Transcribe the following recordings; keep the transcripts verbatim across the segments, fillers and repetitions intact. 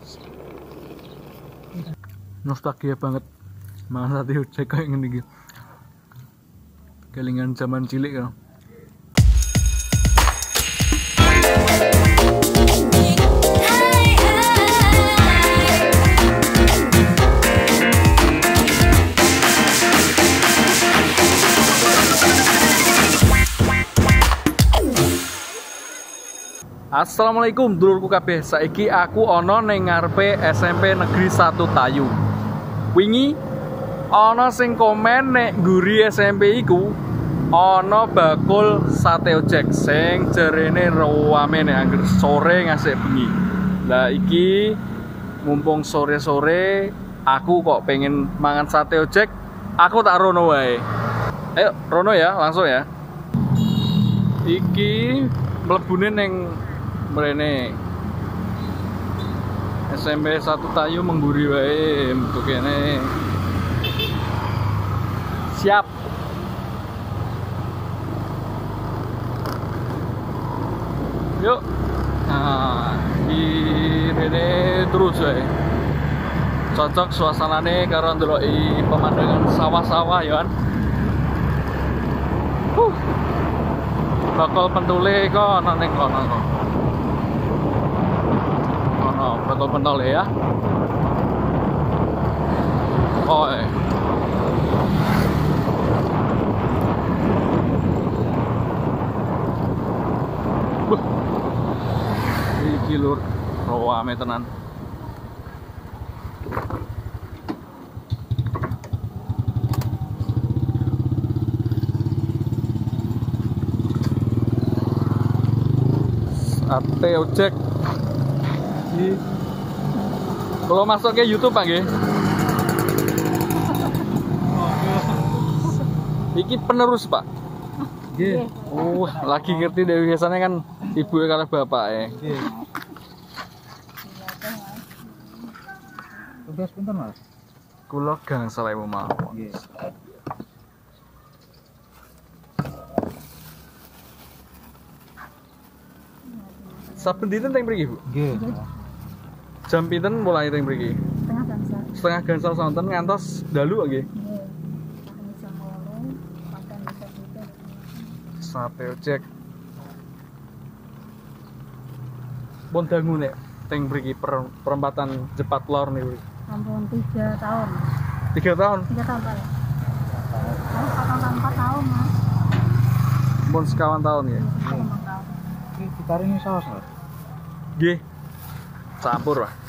Nostalgia banget mangan sate ojek kayak ngene iki. Kelingan zaman cilik kan. Assalamualaikum dulurku kabeh. Saiki aku ana ning ngarepe S M P Negeri satu Tayu. Wingi ana sing komen nek ngguri S M P iku ana bakul sate ojek sing jarene rame nek angger sore ngasih bengi. Lah iki mumpung sore-sore aku kok pengen mangan sate ojek, aku tak rono wae. Ayo rono ya, langsung ya. Iki mlebune ning mrene S M P satu Tayu mengguri wae untuk kene. Siap. Yuk. Nah, di rene terus wae. Cocok suasanane karo ndeloki pemandangan sawah-sawah ya kan. Huh. Bakal pentule kok ana ning kono kok. Oh, pentol-pentol ya. Oh, eh. Buh. Iki lur, rame tenan. Sate ojek. Kalau masuk ke YouTube Pak nggih. Iki penerus Pak. Nggih. Oh, lagi ngerti dari biasanya kan ibu karo bapak ya. Nggih. Tugas pinten Mas? Kula gangsal ewu mawon. Nggih. Saben dinten teng mriki Bu? Nggih. Jam pinten mulai teng mriki? Setengah gangsal. Setengah gangsal sonten ngantos dalu nggih. Nggih. Jam wolu makan bisa gitu. Sate ojek. Pun dangu nek teng mriki per, perempatan Jepat Lor niku. Sampun tiga tahun. tiga tahun? tiga tahun Pak. Saya patang empat tahun Mas. Pun sekawan tahun ya. Sekawan tahun. Iki ditaringi saus Mas. Nggih. Campur Pak.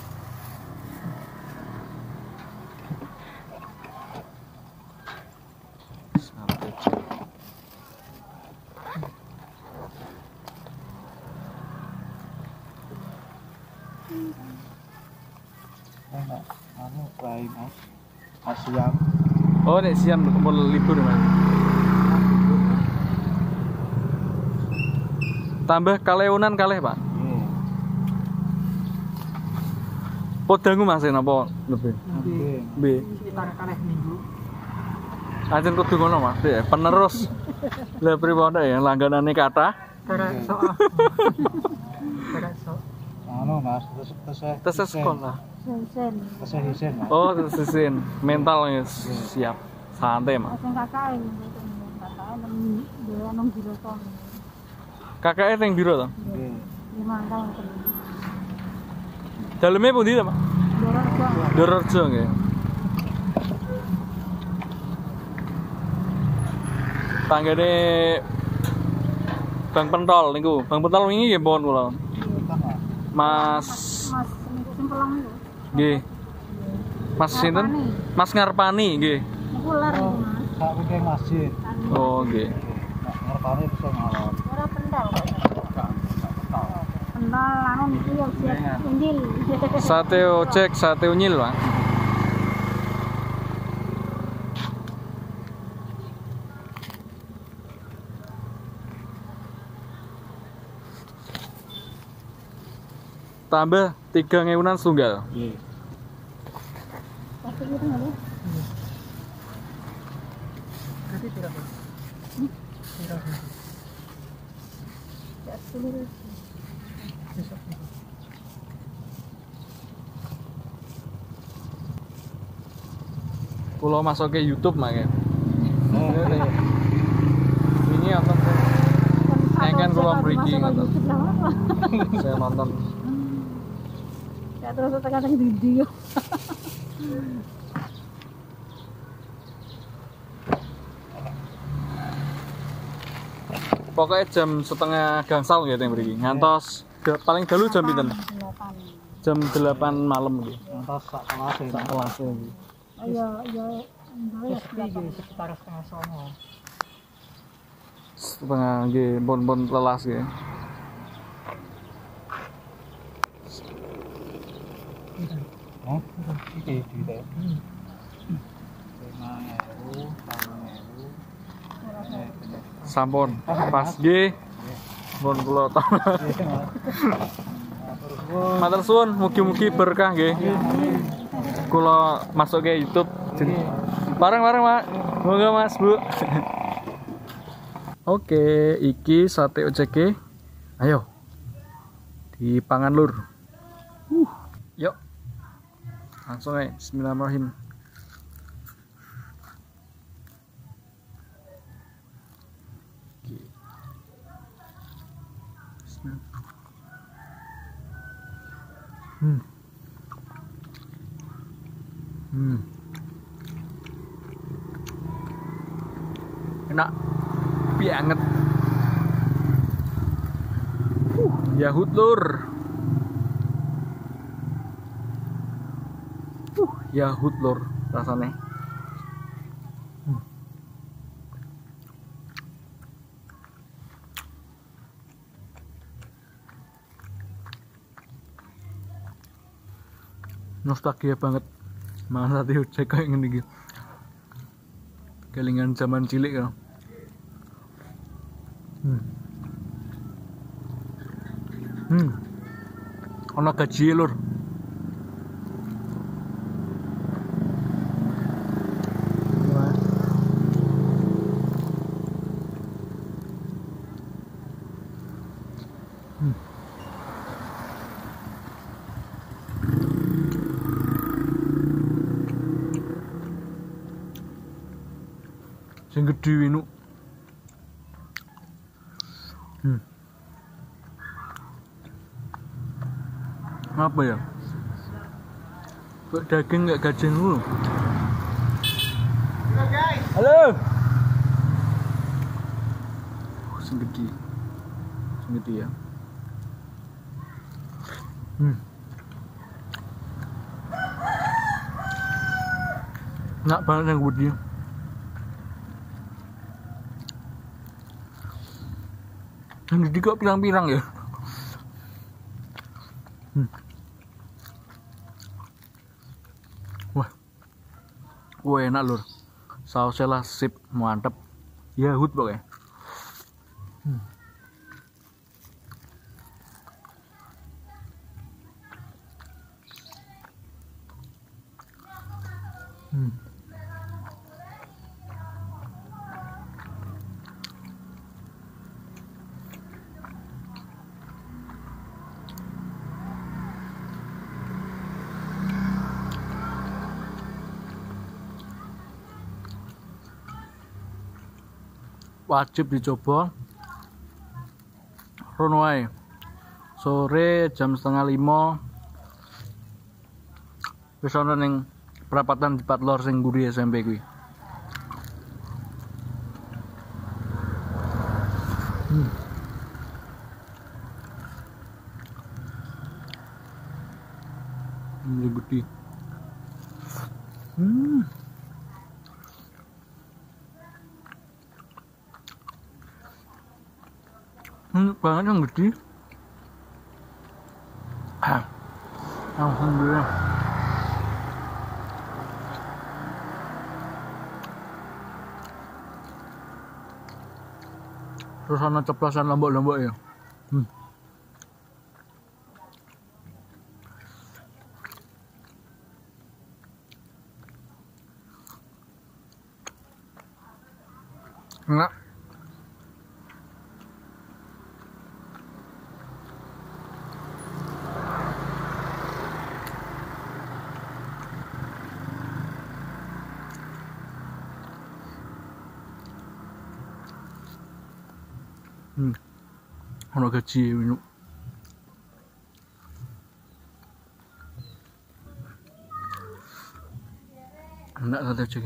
Enak, anu rai Mas. Mas siang. Oh, nek siang kumpul libur Mas. Tambah kaleunan kalih Pak. Nggih. Podangu Mas napa lebih? Nggih. Nggih. Sekitar kalih minggu. Ajen kudu ngono Mas, ya penerus. Lah pripun ya langganane kathah? Ora iso. Ora iso. Anu Mas, terus terus Tes sekolah. Hisen. Terus hisen Mas. Oh, tesin mental ya siap. Santai Mas. Sing kakake kakake nang dia nang biro to. Kakake ning biro to? Nggih. lima tahun ten. Daleme pundi to, Pak? Dororjo. Dororjo nggih. Tanggane Bang Pentol niku. Bang Pentol wingi nggih pun kula. Mas Mas niku sing pelang niku. nggih. Mas sinten? Mas Ngarpani nggih. Niku lar niku Mas. Sak wike masjid. Oh nggih. Ngarepane bisa ngalor. Ora pendal kok. Enggak, enggak tahu. Pendal anu niku ya siap indil. Sate ojek, sate unyil, Pak. Tambah tiga ngewunan setunggal. Nggih. Tapi itu nggak Berarti berapa? Hmm? Berapa? ya sepuluh. Besok. Kulo masuk ke YouTube makanya. Ini nonton. Saya kan kulo mriki nonton. Saya nonton. Ya terus tekan di video. Pokoknya jam setengah gangsal gitu yang mriki. Ngantos paling dalu jam pinten? Jam delapan malam gitu. Ngantos sak kelas ya. Sak kelas iki. Iya, iya. Sekitar setengah songo. Setengah nggih pun-pun lelas nggih. Oh, iki duwite. lima ewu, sepuluh ewu. Sampun pas nggih. Pun kula to. Matur suwun, mugi-mugi berkah nggih. Kula masuk ke YouTube. Bareng-bareng, Mak. Moga Mas, Bu. Oke, iki sate ojeke. Ayo. Dipangan lur. Uh, yuk. Langsung aja, bismillahirrahmanirrahim. Oke. Bismillah. Hmm. Hmm. Enak banget. Uh, Yahut lur. Uh, Yahut lur rasanya. Hmm. Nostalgia banget. Mana tadi cek kayak gini gitu. Kelingan zaman cilik kan. Hmm. Hmm. Ono gaji lur. Hmm. Sing gedhe winu. Hmm. Apa ya? Kok daging nggak gajeng dulu? Halo guys. Halo. Oh, sing gede. Sing gede ya. Hmm. Enak banget yang gede. Yang gede kok pirang-pirang ya. Hmm. Wah, wah enak lur. Sausnya lah sip, mantep. Yahut pokoknya. Hmm. Hmm. Wajib dicoba. Rono ae. Sore jam setengah lima. Wis ana ning perapatan di Patlor sing guri S M P kuwi. Hmm. Ini gede. Hmm. Hmm, banget yang gede. Ah. Alhamdulillah. Terus ana ceplosan lombok-lombok ya. Hmm. Enak. Hmm. Ono gaji ini. Enggak sate ojek.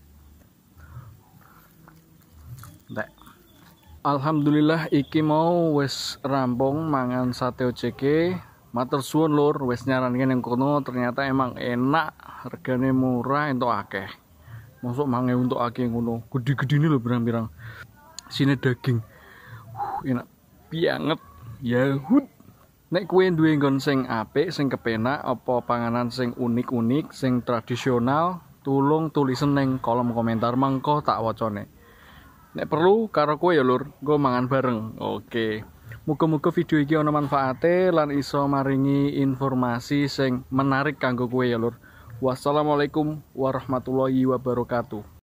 Enggak. Alhamdulillah iki mau wis rampung mangan sate ojeke. Matur suwun lur, wis nyaranke ning kono ternyata emang enak, regane murah entuk akeh. Masuk mangan untuk akeh ngono. Gede-gedene lho pirang-pirang. Sine daging. Uh, enak banget. Yahud. Nek kowe duwe nggon sing apik, sing kepenak apa panganan sing unik-unik, sing tradisional, tulung tulisen ning kolom komentar mengko tak wacane. Nek perlu karo kowe ya lur, nggo mangan bareng. Oke. Muga-muga video iki ana manfaate lan iso maringi informasi sing menarik kanggo kowe ya lur. Wassalamualaikum warahmatullahi wabarakatuh.